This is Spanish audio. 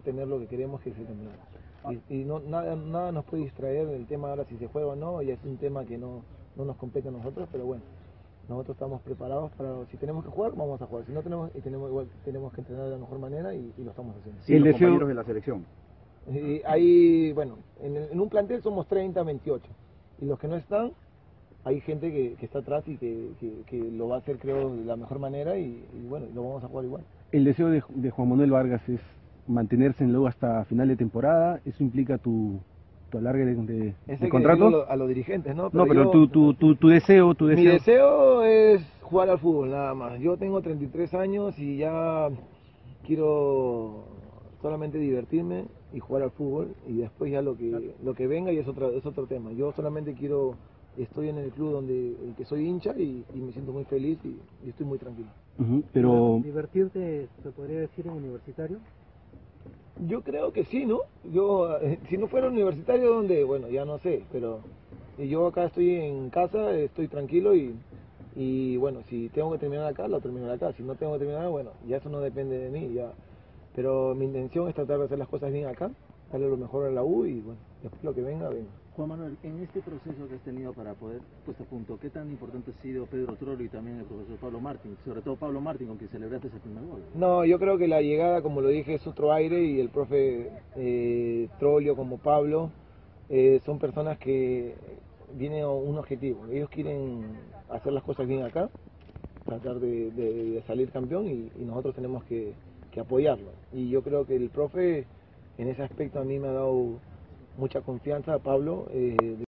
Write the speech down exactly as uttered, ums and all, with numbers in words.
poder tener lo que queremos, que es el campeonato. Y, y no, nada, nada nos puede distraer del tema ahora si se juega o no, ya es un tema que no, no nos compete a nosotros, pero bueno, nosotros estamos preparados para, si tenemos que jugar, vamos a jugar, si no tenemos, y tenemos igual tenemos que entrenar de la mejor manera y, y lo estamos haciendo. Sí, los deseo... compañeros de la selección. Y ahí, bueno, en, el, en un plantel somos treinta, veintiocho, y los que no están, hay gente que, que está atrás y que, que, que lo va a hacer, creo, de la mejor manera y, y bueno, lo vamos a jugar igual. El deseo de, de Juan Manuel Vargas es mantenerse en Lobo hasta final de temporada. ¿Eso implica tu, tu alargue de, de, de contrato? A, lo, a los dirigentes, ¿no? Pero no, pero yo, tu, tu, tu, tu deseo, tu deseo. Mi deseo es jugar al fútbol, nada más. Yo tengo treinta y tres años y ya quiero solamente divertirme y jugar al fútbol, y después ya lo que lo que venga y es otro, es otro tema. Yo solamente quiero, estoy en el club donde el que soy hincha y, y me siento muy feliz y, y estoy muy tranquilo. Uh-huh, pero ¿Divertirte se podría decir en universitario? Yo creo que sí, ¿no? Yo, eh, si no fuera universitario, ¿dónde? Bueno, ya no sé, pero yo acá estoy en casa, estoy tranquilo y, y bueno, si tengo que terminar acá, lo termino acá. Si no tengo que terminar, bueno, ya eso no depende de mí, ya. Pero mi intención es tratar de hacer las cosas bien acá, darle lo mejor a la U y bueno, después lo que venga, venga. Juan Manuel, en este proceso que has tenido para poder puesto a punto, ¿qué tan importante ha sido Pedro Troilo y también el profesor Pablo Martín? Sobre todo Pablo Martín, con quien celebraste ese primer gol. No, yo creo que la llegada, como lo dije, es otro aire y el profe eh, Troilo como Pablo eh, son personas que vienen a un objetivo. Ellos quieren hacer las cosas bien acá, tratar de, de, de salir campeón y, y nosotros tenemos que, que apoyarlo. Y yo creo que el profe en ese aspecto a mí me ha dado mucha confianza, Pablo. Eh,